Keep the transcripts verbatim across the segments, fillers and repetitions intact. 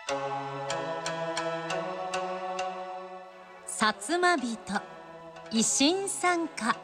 薩摩人維新参加。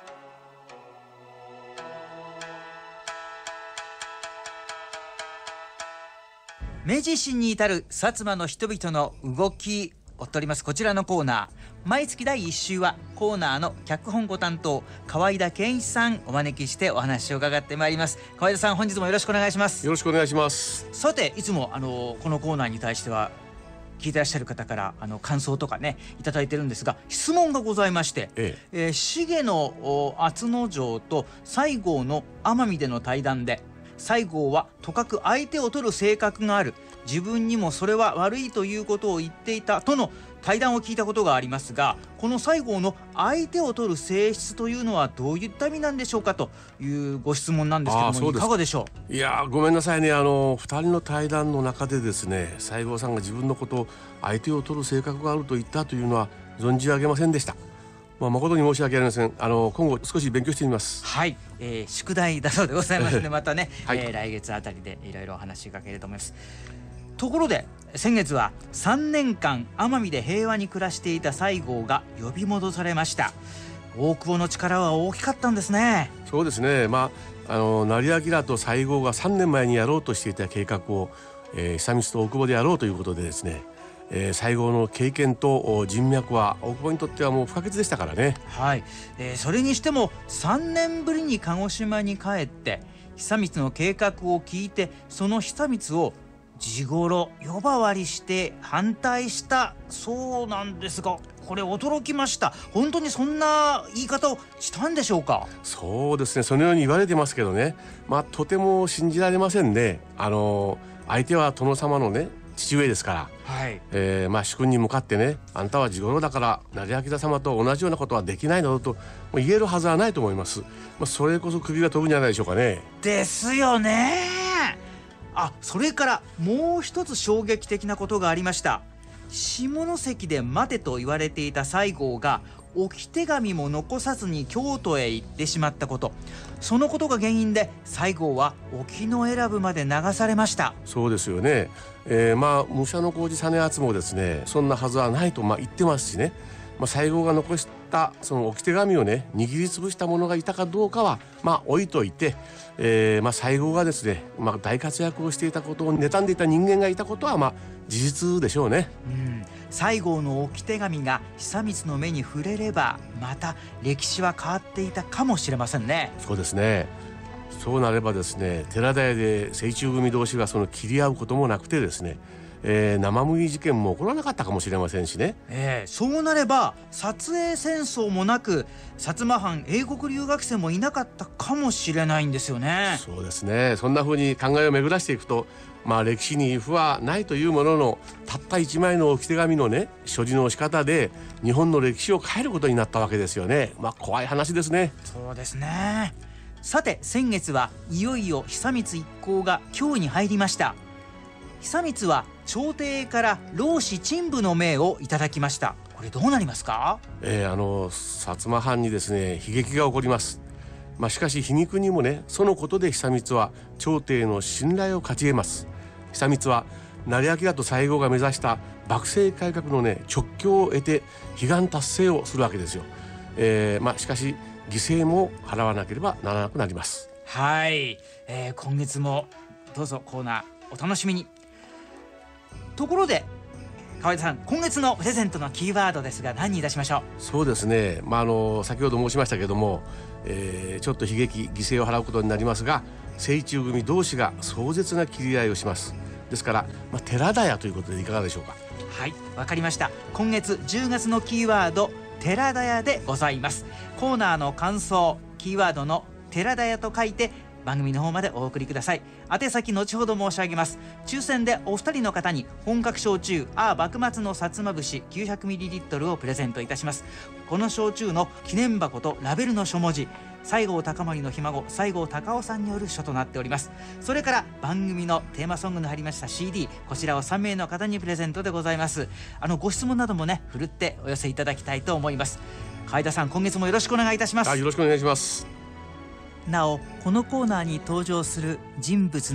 明治維新に至る薩摩の人々の動きを追っておりますこちらのコーナー、毎月だいいっ週はコーナーの脚本ご担当河井田健一さんお招きしてお話を伺ってまいります。河井田さん、本日もよろしくお願いします。 よろしくお願いします。 さて、いつもあのこのコーナーに対しては聞いてらっしゃる方からあの感想とかねいただいてるんですが、質問がございまして、えええー、重野厚之丞と西郷の奄美での対談で、西郷はとかく相手を取る性格がある、自分にもそれは悪いということを言っていたとの対談を聞いたことがありますが、この西郷の相手を取る性質というのはどういった意味なんでしょうかというご質問なんですけども、いかがでしょう。 いやごめんなさいね、あのふたりの対談の中でですね、西郷さんが自分のことを相手を取る性格があると言ったというのは存じ上げませんでした。まあ、誠に申し訳ありません。あの今後少し勉強してみます。 はい、えー、宿題だそうでございますのでまたね、 はい、 えー、来月あたりでいろいろお話がけれると思います。ところで先月はさんねんかん奄美で平和に暮らしていた西郷が呼び戻されました。大久保の力は大きかったんですね。 そうですね、まあ、あの成明と西郷がさんねんまえにやろうとしていた計画を、えー、久光と大久保でやろうということでですね、えー、西郷の経験と人脈は大久保にとってはもう不可欠でしたからね。 はい、えー、それにしてもさんねんぶりに鹿児島に帰って久光の計画を聞いて、その久光を地頃呼ばわりして反対したそうなんですが、これ驚きました。本当にそんな言い方をしたんでしょうか。 そうですね、そのように言われてますけどね、まあとても信じられませんね。あの相手は殿様のね父上ですから、はい、えー、まあ主君に向かってね、あんたは地頃だから成明様と同じようなことはできないのと言えるはずはないと思います。まあ、それこそ首が飛ぶんじゃないでしょうかね。 ですよね。あ、それからもう一つ衝撃的なことがありました。下関で待てと言われていた西郷が置き手紙も残さずに京都へ行ってしまったこと、そのことが原因で西郷は沖永良部まで流されました。 そうですよね、えー、まあ武者小路実篤もですね、そんなはずはないとまあ言ってますしね、まあ、西郷が残したその置き手紙をね握りつぶした者がいたかどうかはまあ置いといて、えー、まあ西郷がですね、まあ、大活躍をしていたことを妬んでいた人間がいたことはまあ事実でしょうね。 うん、西郷の置き手紙が久光の目に触れればまた歴史は変わっていたかもしれませんね。 そうですね。そうなればですね、寺田屋で誠中組同士がその切り合うこともなくてですね、えー、生麦事件も起こらなかったかもしれませんしね、 えー、そうなれば薩英戦争もなく薩摩藩英国留学生もいなかったかもしれないんですよね。 そうですね、そんな風に考えを巡らしていくと、まあ歴史に不はないというものの、たった一枚の置き手紙のね所持の仕方で日本の歴史を変えることになったわけですよね。まあ怖い話ですね。 そうですね。さて先月はいよいよ久光一行が京に入りました。久光は朝廷から老子陳腐の命をいただきました。これどうなりますか。 えー、あの薩摩藩にですね悲劇が起こります。まあ、しかし皮肉にもね、そのことで久光は朝廷の信頼を勝ち得ます。久光は成明と西郷が目指した幕政改革のね直教を得て悲願達成をするわけですよ。えーまあ、しかし犠牲も払わなければならなくなります。 はい、えー、今月もどうぞコーナーお楽しみに。ところで河井さん、今月のプレゼントのキーワードですが何にいたしましょう。 そうですね、まあ、あの先ほど申しましたけども、えー、ちょっと悲劇犠牲を払うことになりますが、誠中組同士が壮絶な切り合いをします。ですから、まあ、寺田屋ということでいかがでしょうか。 はい、わかりました。今月じゅうがつのキーワード寺田屋でございます。コーナーの感想、キーワードの寺田屋と書いて番組の方までお送りください。宛先後ほど申し上げます。抽選でお二人の方に本格焼酎あ幕末の薩摩節 きゅうひゃくミリリットル をプレゼントいたします。この焼酎の記念箱とラベルの書文字、西郷隆盛のひ孫西郷隆夫さんによる書となっております。それから番組のテーマソングの入りました シーディー、 こちらをさんめいの方にプレゼントでございます。あのご質問などもねふるってお寄せいただきたいと思います。海田さん、今月もよろしくお願いいたします。 あ、よろしくお願いします。 なおこのコーナーに登場する人物の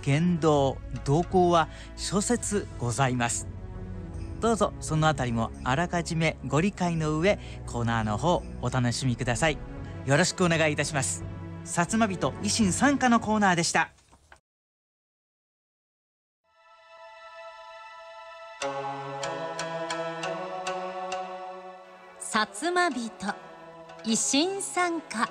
言動動向は諸説ございます。どうぞそのあたりもあらかじめご理解の上、コーナーの方お楽しみください。よろしくお願いいたします。薩摩人維新参加のコーナーでした。 薩摩人維新参加。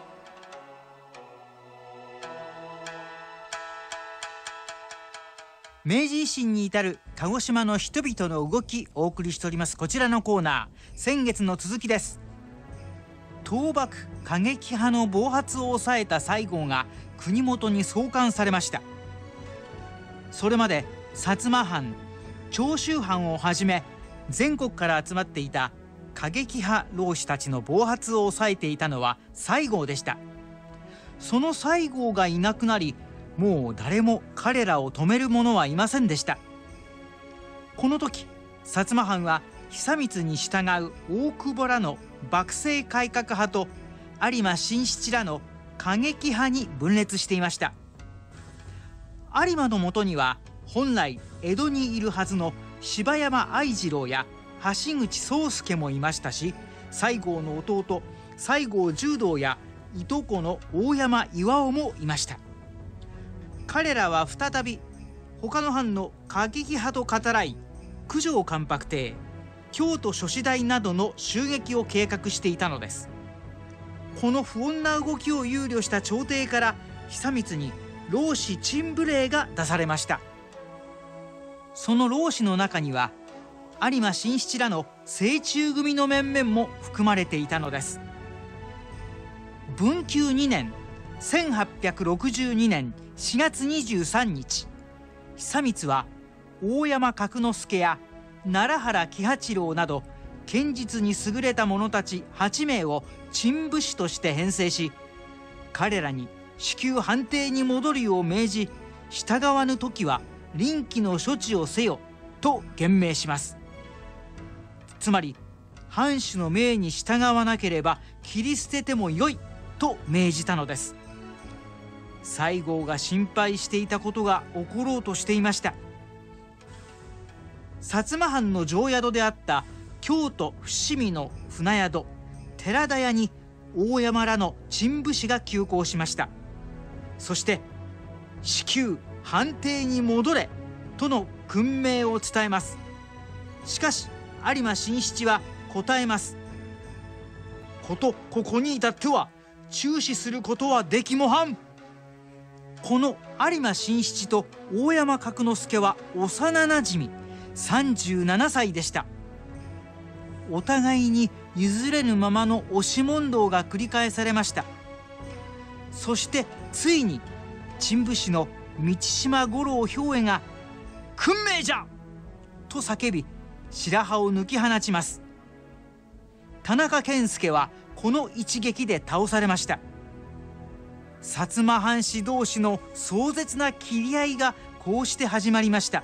明治維新に至る鹿児島の人々の動きお送りしております。こちらのコーナー、先月の続きです。倒幕過激派の暴発を抑えた西郷が国元に送還されました。それまで薩摩藩、長州藩をはじめ全国から集まっていた過激派浪士たちの暴発を抑えていたのは西郷でした。その西郷がいなくなり、もう誰も彼らを止める者はいませんでした。この時薩摩藩は久光に従う大久保らの幕政改革派と有馬新七らの過激派に分裂していました。有馬のもとには本来江戸にいるはずの柴山愛次郎や橋口宗介もいましたし、西郷の弟西郷重道やいとこの大山巌もいました。彼らは再び他の藩の過激派と語らい、九条関白邸、京都諸子大などの襲撃を計画していたのです。この不穏な動きを憂慮した朝廷から久光に浪士鎮武令が出されました。その浪士の中には有馬新七らの正中組の面々も含まれていたのです。文久にねんせんはっぴゃくろくじゅうにねんしがつにじゅうさんにち、久光は大山角之助や奈良原喜八郎など剣術に優れた者たちはちめいを鎮武士として編成し、彼らに至急藩邸に戻るよう命じ、従わぬ時は臨機の処置をせよと厳命します。つまり藩主の命に従わなければ切り捨ててもよいと命じたのです。西郷が心配していたことが起ころうとしていました。薩摩藩の定宿であった京都伏見の船宿寺田屋に大山らの鎮武士が急行しました。そして至急藩邸に戻れとの訓命を伝えます。しかし有馬新七は答えます。ことここに至っては注視することはできもはん。この有馬新七と大山角之助は幼なじみさんじゅうななさいでした。お互いに譲れぬままの押し問答が繰り返されました。そしてついに鎮武士の道島五郎兵衛が「訓命じゃ!」と叫び白羽を抜き放ちます。田中健介はこの一撃で倒されました。薩摩藩士同士の壮絶な斬り合いがこうして始まりました。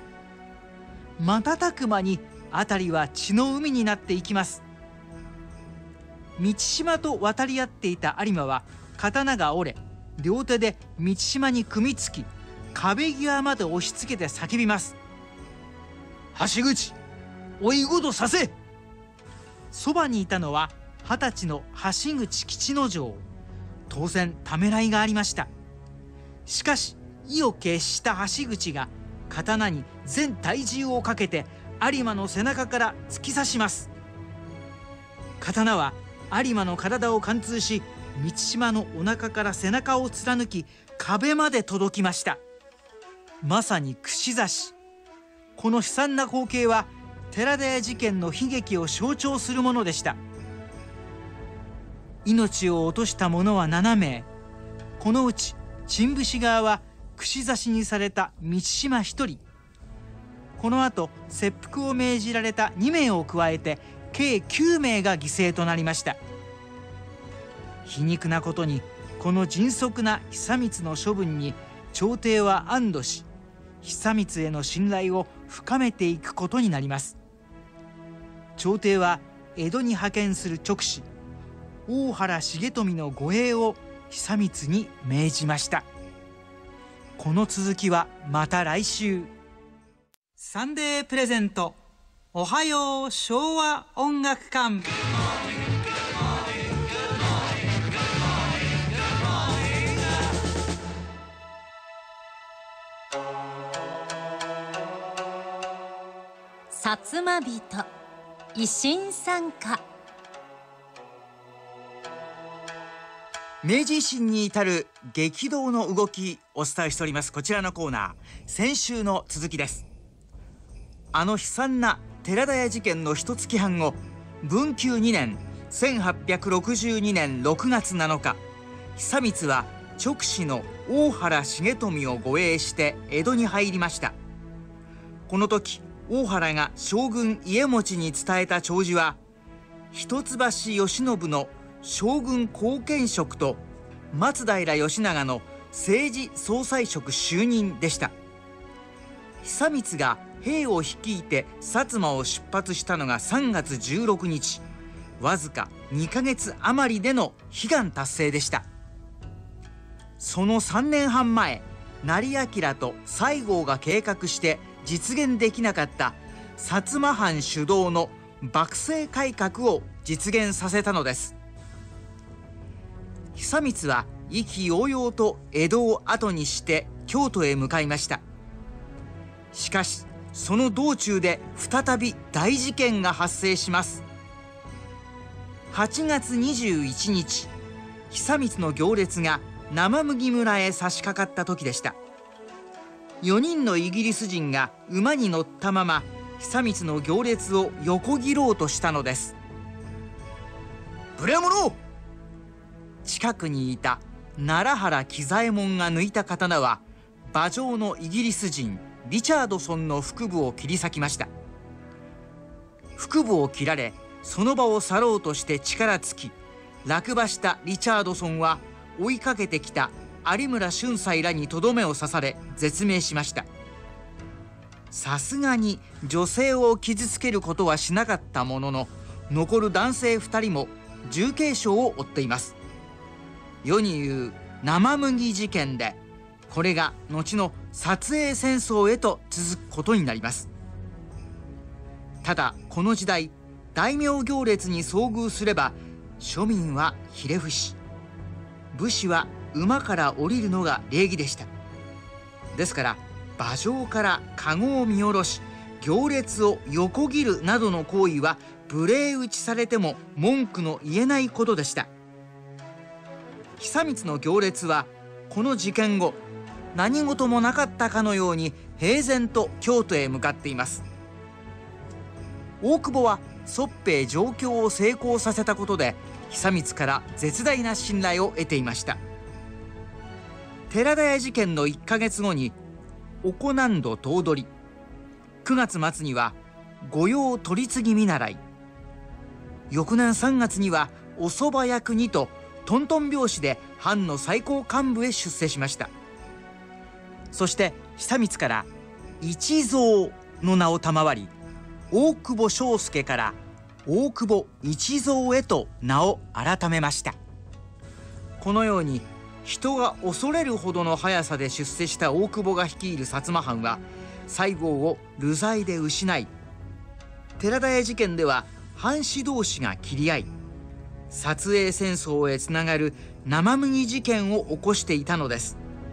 瞬く間に辺りは血の海になっていきます。道島と渡り合っていた有馬は刀が折れ、両手で道島に組みつき壁際まで押し付けて叫びます。橋口、追いごとさせ。そばにいたのは二十歳の橋口吉之丞。当然ためらいがありました。しかし意を決した橋口が刀に全体重をかけて有馬の背中から突き刺します。刀は有馬の体を貫通し、道島のお腹から背中を貫き壁まで届きました。まさに串刺し。この悲惨な光景は寺田屋事件の悲劇を象徴するものでした。命を落とした者はななめい。このうち鎮武士側は串刺しにされた道島ひとり、このあと切腹を命じられたにめいを加えて計きゅうめいが犠牲となりました。皮肉なことにこの迅速な久光の処分に朝廷は安堵し、久光への信頼を深めていくことになります。朝廷は江戸に派遣する勅使大原重富の護衛を久光に命じました。 この続きはまた来週。サンデープレゼント、おはよう昭和音楽館。 薩摩人維新参加。 明治維新に至る激動の動きお伝えしております。こちらのコーナー、先週の続きです。あの悲惨な寺田屋事件の一月半後、文久にねんせんはっぴゃくろくじゅうにねんろくがつなのか、久光は勅使の大原重富を護衛して江戸に入りました。この時大原が将軍家茂に伝えた弔辞は、一橋慶喜の将軍後見職と松平義長の政治総裁職就任でした。久光が兵を率いて薩摩を出発したのがさんがつじゅうろくにち、わずかにかげつ余りでの悲願達成でした。そのさんねんはんまえ、成明と西郷が計画して実現できなかった薩摩藩主導の幕政改革を実現させたのです。久光は意気揚々と江戸を後にして京都へ向かいました。しかしその道中で再び大事件が発生します。はちがつにじゅういちにち、久光の行列が生麦村へ差し掛かった時でした。よにんのイギリス人が馬に乗ったまま久光の行列を横切ろうとしたのです。無礼者！近くにいた奈良原喜左衛門が抜いた刀は、馬上のイギリス人リチャードソンの腹部を切り裂きました。腹部を切られ、その場を去ろうとして力尽き、落馬したリチャードソンは追いかけてきた有村俊斎らにとどめを刺され絶命しました。さすがに女性を傷つけることはしなかったものの、残る男性ふたりも重軽傷を負っています。世に言う生麦事件で、これが後の薩英戦争へと続くことになります。ただこの時代、大名行列に遭遇すれば庶民はひれ伏し、武士は馬から降りるのが礼儀でした。ですから馬上から籠を見下ろし、行列を横切るなどの行為は無礼打ちされても文句の言えないことでした。久光の行列はこの事件後、何事もなかったかのように平然と京都へ向かっています。大久保は率兵上京を成功させたことで、久光から絶大な信頼を得ていました。寺田屋事件のいっかげつごにおこなんど頭取、くがつまつには御用取次見習い、翌年さんがつにはお蕎麦役にとトントン拍子で藩の最高幹部へ出世しました。そして久光から一蔵の名を賜り、大久保庄助から大久保一蔵へと名を改めました。このように人が恐れるほどの速さで出世した大久保が率いる薩摩藩は西郷を流罪で失い、寺田屋事件では藩士同士が切り合い、薩英戦争へつながる生麦事件を起こしていたのです。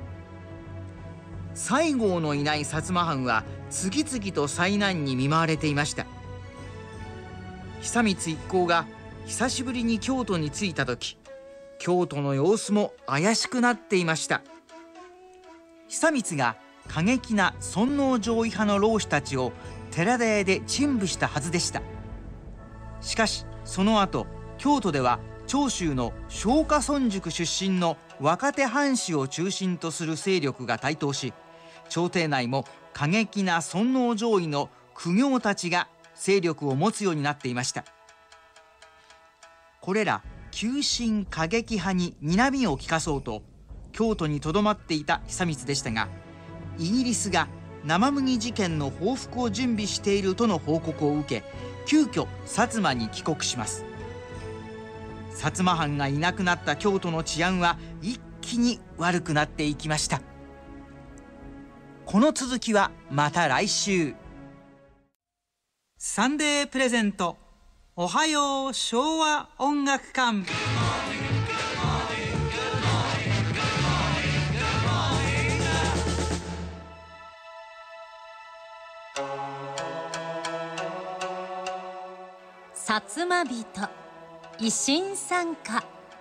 西郷のいない薩摩藩は次々と災難に見舞われていました。久光一行が久しぶりに京都に着いた時、京都の様子も怪しくなっていました。久光が過激な尊王攘夷派の浪士たちを寺田屋で陳腐したはずでした。しかしその後、京都では長州の松下村塾出身の若手藩士を中心とする勢力が台頭し、朝廷内も過激な尊王攘夷の苦行たちが勢力を持つようになっていました。これら急進過激派に睨みを利かそうと京都にとどまっていた久光でしたが、イギリスが生麦事件の報復を準備しているとの報告を受け、急遽薩摩に帰国します。薩摩藩がいなくなった京都の治安は一気に悪くなっていきました。 この続きはまた来週。サンデープレゼント、おはよう昭和音楽館。 薩摩人維新参加。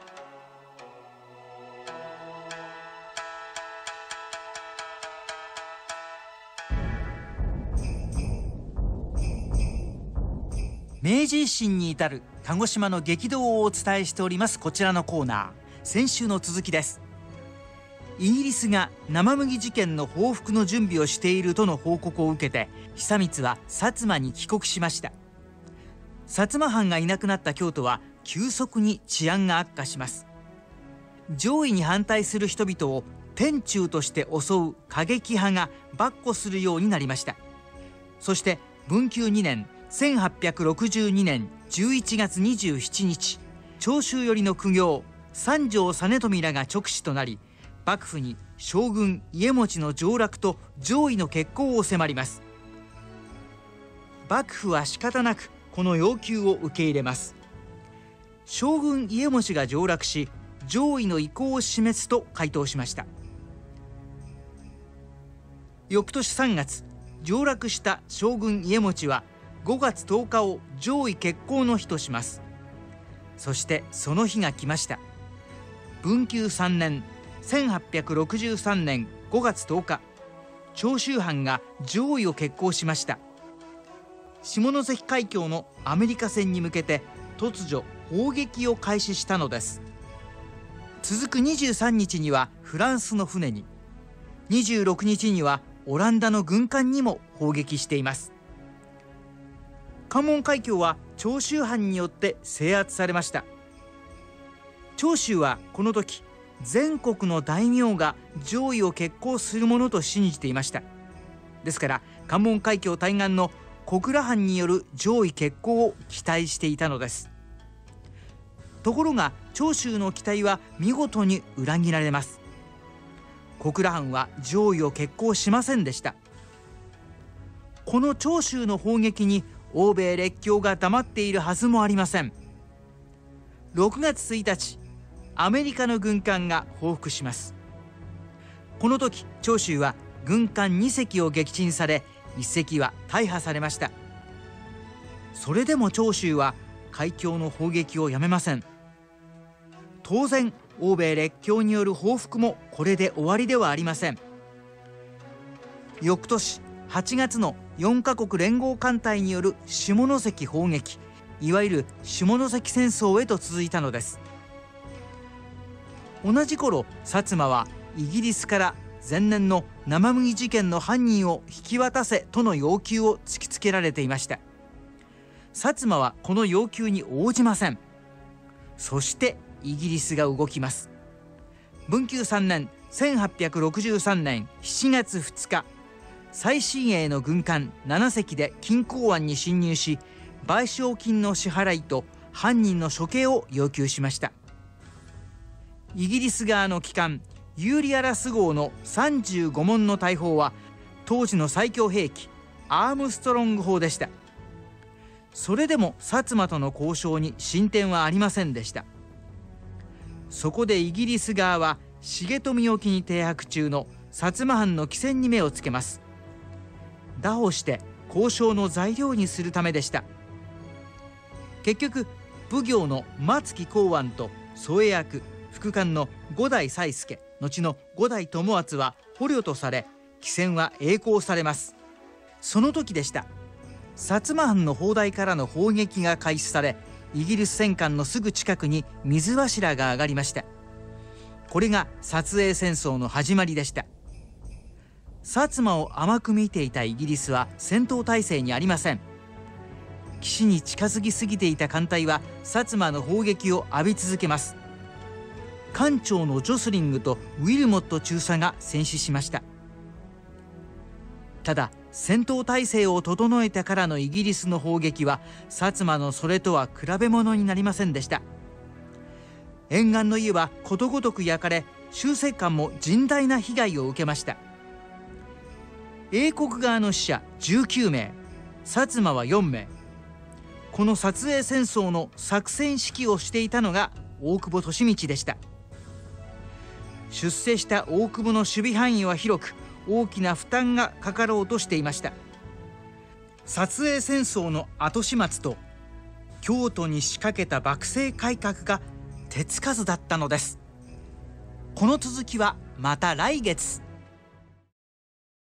明治維新に至る鹿児島の激動をお伝えしております。こちらのコーナー、先週の続きです。イギリスが生麦事件の報復の準備をしているとの報告を受けて、久光は薩摩に帰国しました。薩摩藩がいなくなった京都は急速に治安が悪化します。攘夷に反対する人々を天誅として襲う過激派が跋扈するようになりました。そして文久にねんせんはっぴゃくろくじゅうにねんじゅういちがつにじゅうしちにち、長州寄りの苦行三条実富らが勅使となり、幕府に将軍家茂の上洛と攘夷の決行を迫ります。幕府は仕方なくこの要求を受け入れます。将軍家茂が上洛し、攘夷の意向を示すと回答しました。翌年さんがつ、上洛した将軍家茂はごがつとおかを攘夷決行の日とします。そしてその日が来ました。文久さんねんせんはっぴゃくろくじゅうさんねんごがつとおか、長州藩が攘夷を決行しました。下関海峡のアメリカ船に向けて突如砲撃を開始したのです。続くにじゅうさんにちにはフランスの船に、にじゅうろくにちにはオランダの軍艦にも砲撃しています。関門海峡は長州藩によって制圧されました。長州はこの時、全国の大名が攘夷を決行するものと信じていました。ですから関門海峡対岸の小倉藩による攘夷決行を期待していたのです。ところが長州の期待は見事に裏切られます。小倉藩は攘夷を決行しませんでした。この長州の砲撃に欧米列強が黙っているはずもありません。ろくがつついたち、アメリカの軍艦が報復します。この時長州は軍艦にせきを撃沈され、いっせきは大破されました。それでも長州は海峡の砲撃をやめません。当然欧米列強による報復もこれで終わりではありません。翌年はちがつのよんかこく連合艦隊による下関砲撃、いわゆる下関戦争へと続いたのです。同じ頃薩摩はイギリスから前年の生麦事件の犯人を引き渡せとの要求を突きつけられていました。薩摩はこの要求に応じません。そしてイギリスが動きます。文久さんねんせんはっぴゃくろくじゅうさんねんしちがつふつか、最新鋭の軍艦ななせきで錦江湾に侵入し、賠償金の支払いと犯人の処刑を要求しました。イギリス側の機関ユーリアラス号のさんじゅうごもんの大砲は当時の最強兵器アームストロング砲でした。それでも薩摩との交渉に進展はありませんでした。そこでイギリス側は重富沖に停泊中の薩摩藩の汽船に目をつけます。拿捕して交渉の材料にするためでした。結局奉行の松木幸庵と添え役副官の五代才助、後の五代友厚は捕虜とされ、汽船は栄光されます。その時でした。薩摩藩の砲台からの砲撃が開始され、イギリス戦艦のすぐ近くに水柱が上がりました。これが薩英戦争の始まりでした。薩摩を甘く見ていたイギリスは戦闘態勢にありません。岸に近づきすぎていた艦隊は薩摩の砲撃を浴び続けます。艦長のジョスリングとウィルモット中佐が戦死しました。ただ戦闘態勢を整えてからのイギリスの砲撃は薩摩のそれとは比べ物になりませんでした。沿岸の家はことごとく焼かれ、集成艦も甚大な被害を受けました。 英国側の死者じゅうきゅうめい、薩摩はよんめい。この薩英戦争の作戦指揮をしていたのが大久保利通でした。出世した大久保の守備範囲は広く、大きな負担がかかろうとしていました。薩英戦争の後始末と京都に仕掛けた幕政改革が手つかずだったのです。この続きはまた来月。